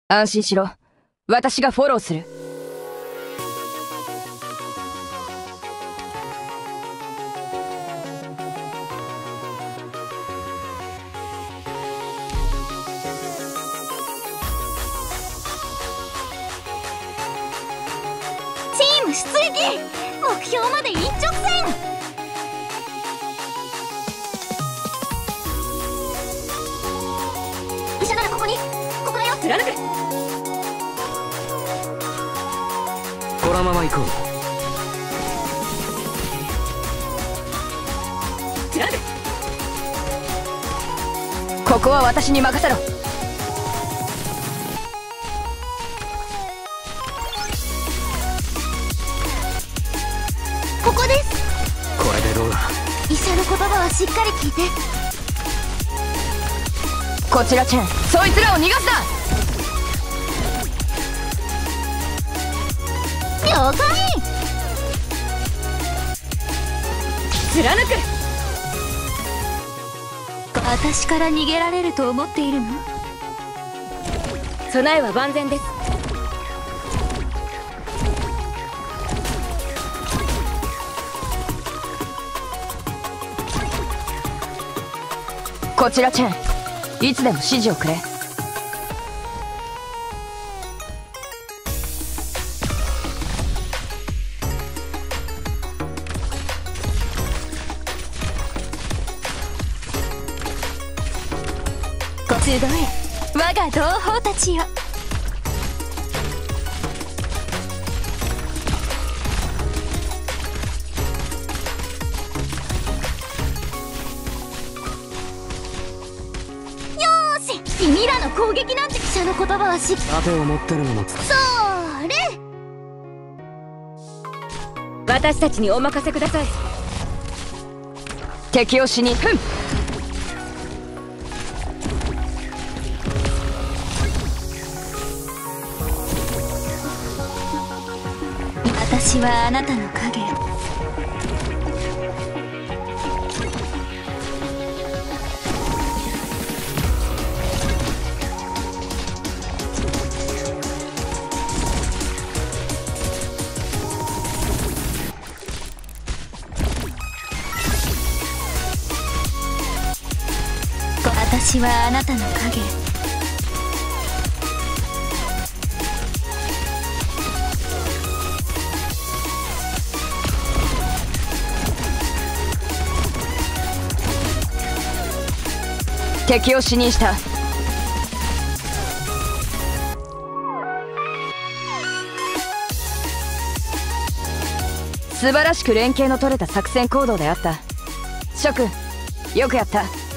安心しろ。私がフォローする。 チーム出撃！目標まで一直線！医者ならここに。ここだよ。貫く。 このまま行こう。 貫く。 ここは私に任せろ。 ここです。 これでどうだ。 医者の言葉はしっかり聞いて。 こちらチェン、そいつらを逃がすな。 了解。貫く。私から逃げられると思っているの？備えは万全です。 こちらチェン、いつでも指示をくれ。 集え、我が同胞たちよ。君らの攻撃なんて。記者の言葉はしっかり。 盾を持ってるのもつ。 それ。 私たちにお任せください。敵を死に。 私はあなたの影。私はあなたの影。 敵を死にした。素晴らしく連携の取れた作戦行動であった。諸君、よくやった。